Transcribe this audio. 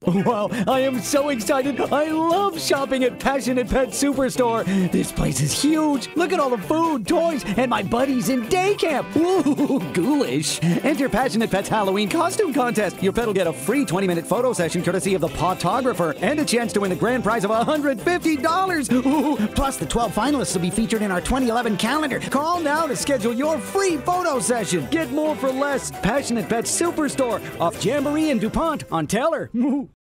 Wow, I am so excited. I love shopping at Passionate Pet Superstore. This place is huge. Look at all the food, toys, and my buddies in day camp. Ooh, ghoulish. Enter Passionate Pet's Halloween costume contest. Your pet will get a free 20-minute photo session courtesy of the photographer and a chance to win the grand prize of $150. Ooh, plus, the 12 finalists will be featured in our 2011 calendar. Call now to schedule your free photo session. Get more for less. Passionate Pet Superstore off Jamboree and DuPont on Teller.